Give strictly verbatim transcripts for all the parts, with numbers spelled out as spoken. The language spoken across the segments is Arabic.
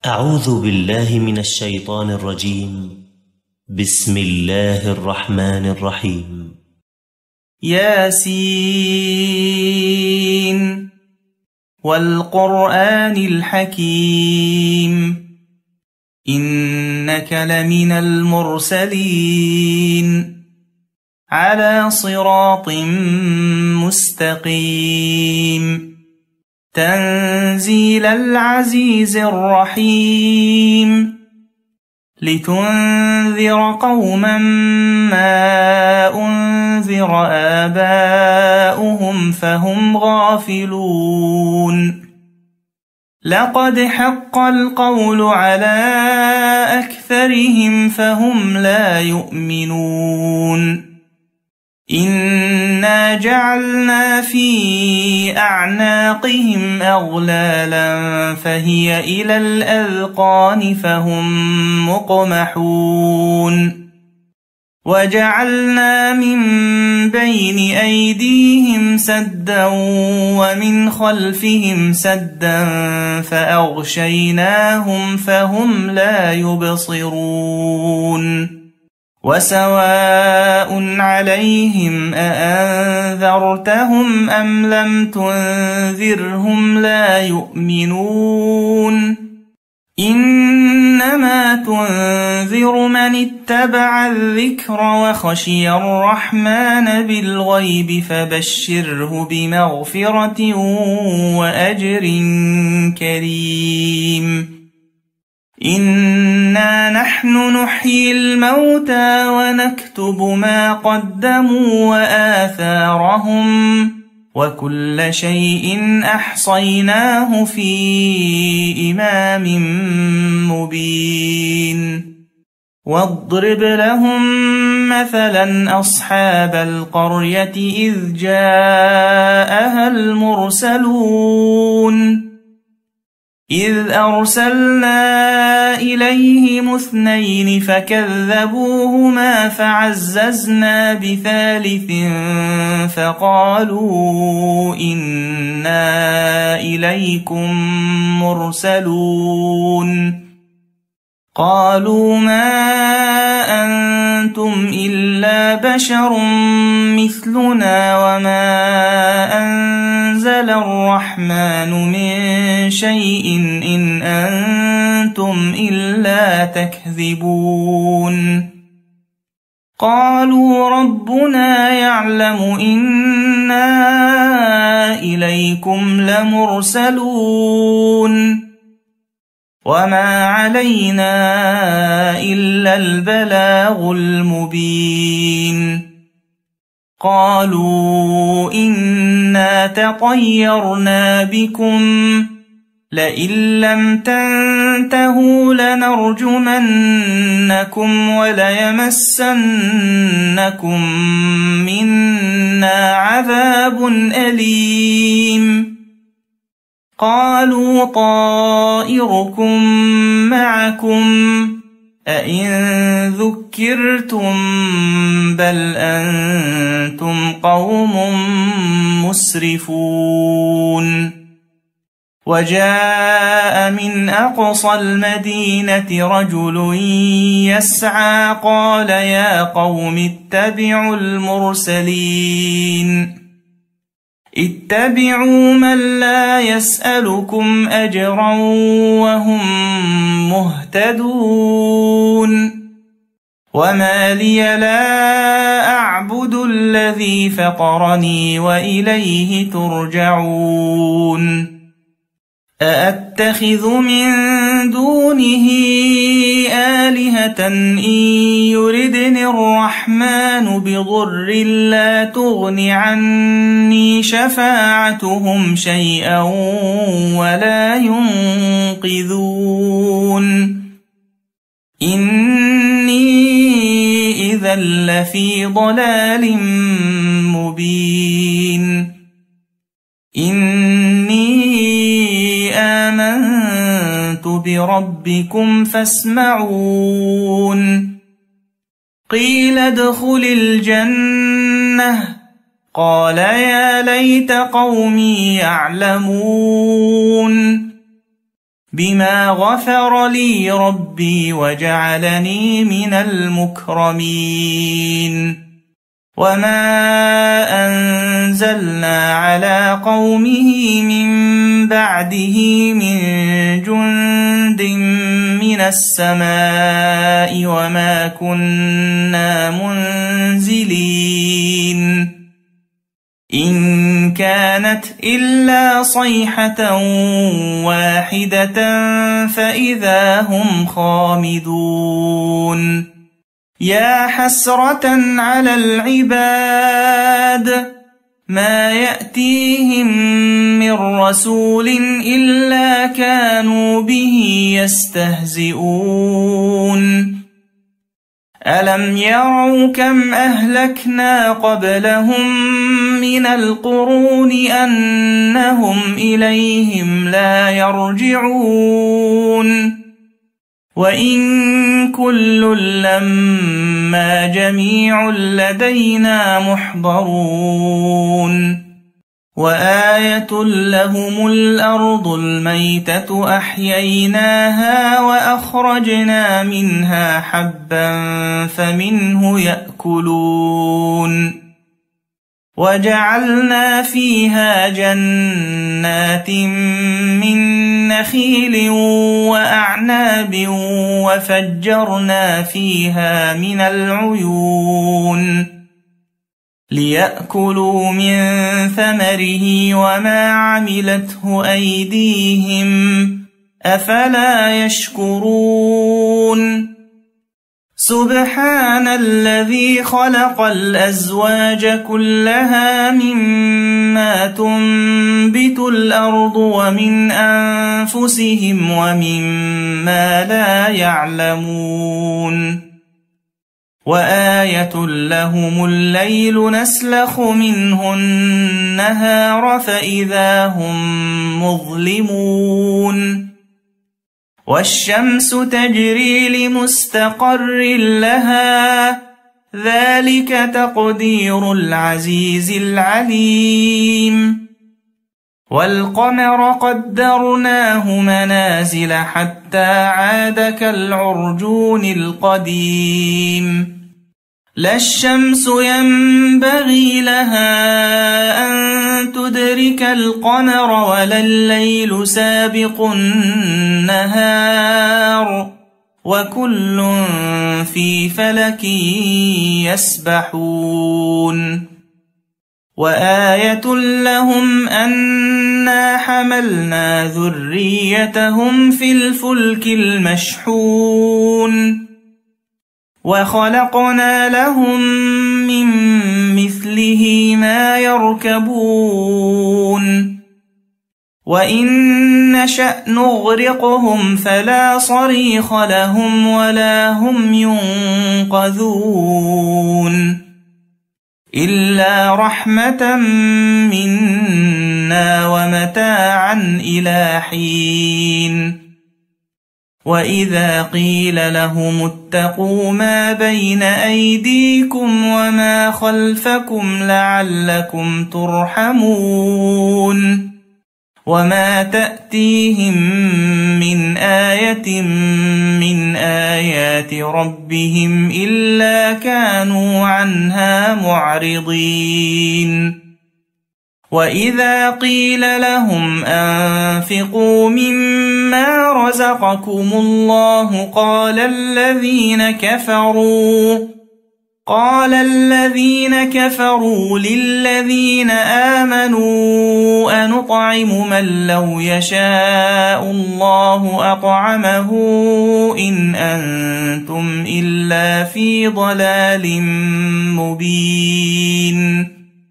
أعوذ بالله من الشيطان الرجيم. بسم الله الرحمن الرحيم. ياسين والقرآن الحكيم إنك لمن المرسلين على صراط مستقيم تنزيل العزيز الرحيم لتنذر قوما ما أنذر آباؤهم فهم غافلون لقد حق القول على أكثرهم فهم لا يؤمنون إنا جعلنا في أعناقهم أغلالا فهي إلى الأذقان فهم مقمحون وجعلنا من بين أيديهم سدا ومن خلفهم سدا فأغشيناهم فهم لا يبصرون وسواء عليهم أأنذرتهم أم لم تنذرهم لا يؤمنون إنما تنذر من اتبع الذكر وخشي الرحمن بالغيب فبشره بمغفرة وأجر كريم إنا نحن نحيي الموتى ونكتب ما قدموا وآثارهم وكل شيء أحصيناه في إمام مبين واضرب لهم مثلا أصحاب القرية إذ جاءها المرسلون إذ أرسلنا إليهم اثنين فكذبوهما فعززنا بثالث فقالوا إنا إليكم مرسلون قالوا ما أنتم إلا بشر مثلنا وما أنزل الرحمن من شيء إن أنتم إلا تكذبون قالوا ربنا يعلم إنا إليكم لمرسلون وما علينا إلا البلاغ المبين قالوا إنا تطيرنا بكم لئن لم تنتهوا لنرجمنكم وليمسنكم منا عذاب أليم قالوا طائركم معكم أئن ذكرتم بل أنتم قوم مسرفون وجاء من أقصى المدينة رجل يسعى قال يا قوم اتبعوا المرسلين اتبعوا من لا يسألكم أجرا وهم مهتدون وما لي لا أعبد الذي فطرني وإليه ترجعون أأتخذ من دونه آلهة إن يردني الرحمن بضر لا تغن عني شفاعتهم شيئا ولا ينقذون إني إذا لفي ضلال مبين إني آمنت بربكم فاسمعون قيل ادخل الجنة قال يا ليت قومي يعلمون بما غفر لي ربي وجعلني من المكرمين وما أنزلنا على قومه من بعده من جند من السماء وما كنا منزلين إن كانت إلا صيحة واحدة فإذا هم خامدون يا حسرة على العباد ما يأتيهم من رسول إلا كانوا به يستهزئون ألم يروا كم أهلكنا قبلهم من القرون أنهم إليهم لا يرجعون وإن كل لما جميع لدينا محضرون وآية لهم الأرض الميتة أحييناها وأخرجنا منها حبا فمنه يأكلون وجعلنا فيها جنات من نخيل وأعناب وفجرنا فيها من العيون ليأكلوا من ثمره وما عملته أيديهم أفلا يشكرون سبحان الذي خلق الأزواج كلها مما تنبت الأرض ومن أنفسهم ومما لا يعلمون وآية لهم الليل نسلخ منه النهار فإذا هم مظلمون والشمس تجري لمستقر لها ذلك تقدير العزيز العليم والقمر قدرناه منازل حتى عاد كالعرجون القديم لا الشمس ينبغي لها أن تدرك القمر ولا الليل سابق النهار وكل في فلك يسبحون وآية لهم أنا حملنا ذريتهم في الفلك المشحون وخلقنا لهم من مثله ما يركبون وإن نشأ نغرقهم فلا صريخ لهم ولا هم ينقذون إلا رحمة منا ومتاعا إلى حين وإذا قيل لهم اتقوا ما بين أيديكم وما خلفكم لعلكم ترحمون وما تأتيهم من آية من آيات ربهم إلا كانوا عنها معرضين وإذا قيل لهم أنفقوا مما رزقكم الله قال الذين كفروا قال الذين كفروا للذين آمنوا أنطعم من لو يشاء الله أطعمه إن أنتم إلا في ضلال مبين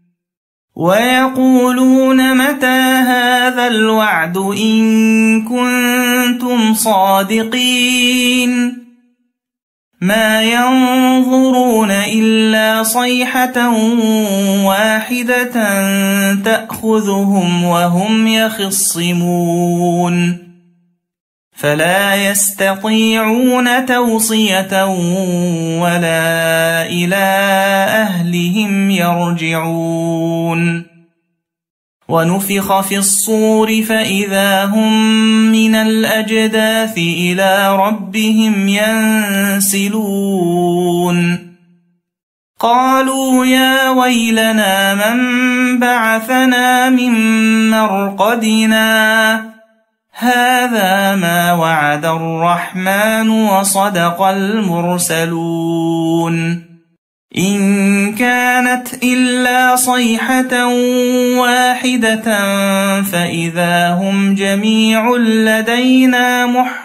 ويقولون متى هذا الوعد إن كنتم صادقين ما ينظرون إلا صيحة واحدة تأخذهم وهم يخصمون فلا يستطيعون توصية ولا إلى أهلهم يرجعون ونفخ في الصور فإذا هم من الأجداث إلى ربهم ينسلون قالوا يا ويلنا من بعثنا من مرقدنا هذا ما وعد الرحمن وصدق المرسلون إن كانت إلا صيحة واحدة فإذا هم جميع لدينا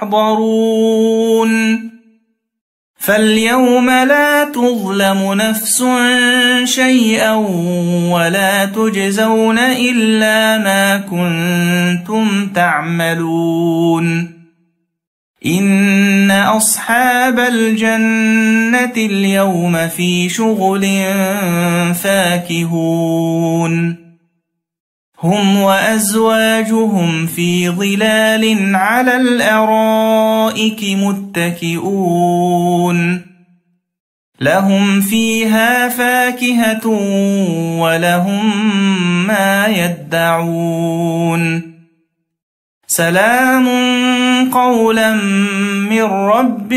محضرون فاليوم لا تظلم نفس شيئا ولا تجزون إلا ما كنتم تعملون إن أصحاب الجنة اليوم في شغل فاكهون هم وأزواجهم في ظلال على الأرائك متكئون لهم فيها فاكهة ولهم ما يدعون سلام قولا من رب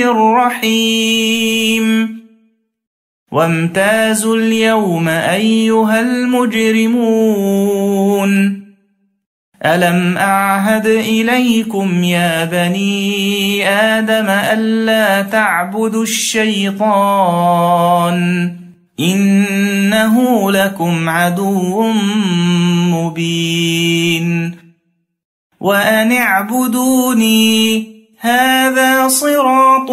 رحيم وامتازوا اليوم أيها المجرمون ألم أعهد إليكم يا بني آدم ألا تعبدوا الشيطان إنه لكم عدو مبين وأن اعبدوني هذا صراط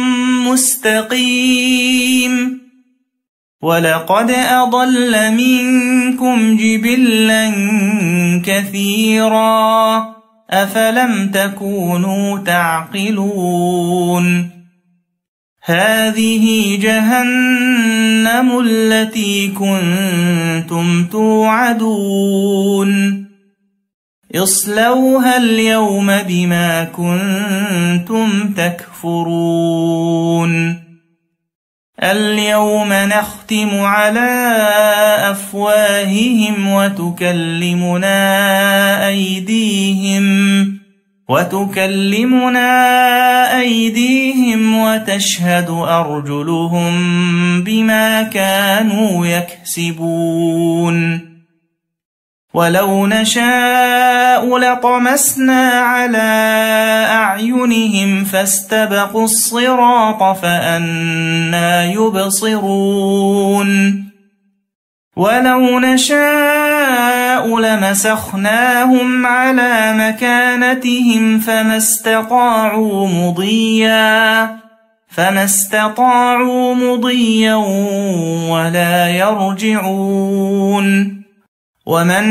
مستقيم ولقد أضل منكم جبلا كثيرا أفلم تكونوا تعقلون هذه جهنم التي كنتم توعدون اصلوها اليوم بما كنتم تكفرون اليوم نختم على أفواههم وتكلمنا أيديهم وتكلمنا أيديهم وتشهد أرجلهم بما كانوا يكسبون ولو نشاء لطمسنا على أعينهم فاستبقوا الصراط فأنى يبصرون ولو نشاء لمسخناهم على مكانتهم فما استطاعوا مضيا فما استطاعوا مضيا ولا يرجعون ومن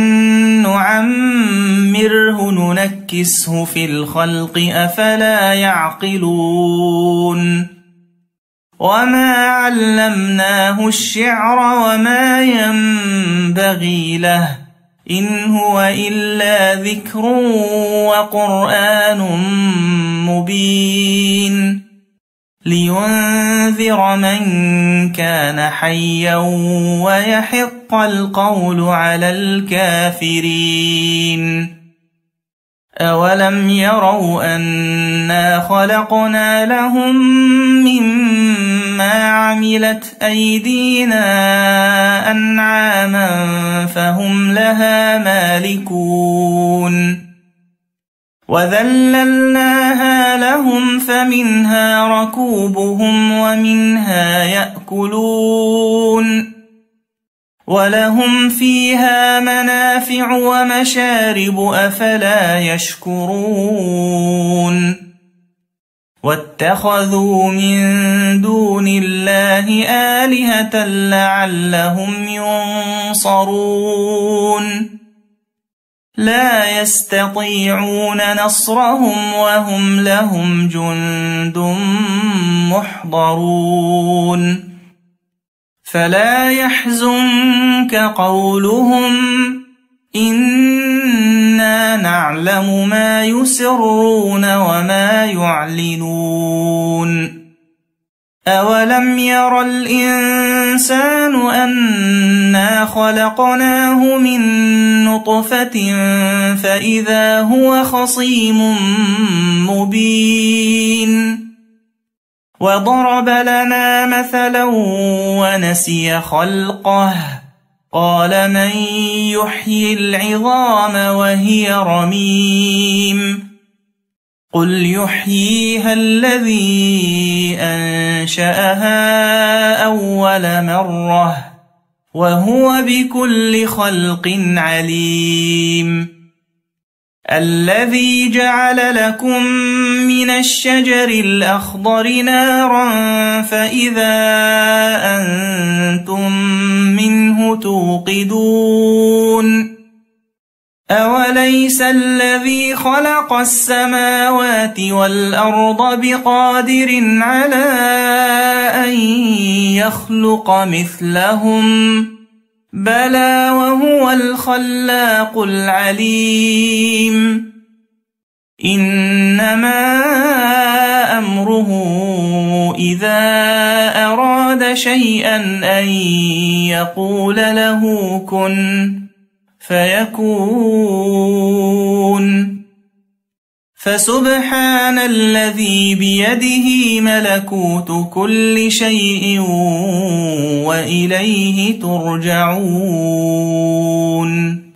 نعمره ننكسه في الخلق أفلا يعقلون وما علمناه الشعر وما ينبغي له إن هو إلا ذكر وقرآن مبين لينذر من كان حيا ويحق القول على الكافرين أولم يروا أنا خلقنا لهم مما عملت أيدينا أنعاما فهم لها مالكون وذللناها لهم فمنها ركوبهم ومنها يأكلون ولهم فيها منافع ومشارب أفلا يشكرون واتخذوا من دون الله آلهة لعلهم ينصرون لا يستطيعون نصرهم وهم لهم جند محضرون فلا يحزنك قولهم إنا نعلم ما يسرون وما يعلنون أولم ير الإنسان أنا خلقناه من نطفة فإذا هو خصيم مبين وضرب لنا مثلا ونسي خلقه قال من يحيي العظام وهي رميم قل يحييها الذي أنشأها أول مرة وهو بكل خلق عليم الذي جعل لكم من الشجر الأخضر نارا فإذا أنتم منه توقدون أوليس الذي خلق السماوات والأرض بقادر على أن يخلق مثلهم بلى وهو الخلاق العليم إنما أمره إذا أراد شيئا أن يقول له كن فيكون فسبحان الذي بيده ملكوت كل شيء وإليه ترجعون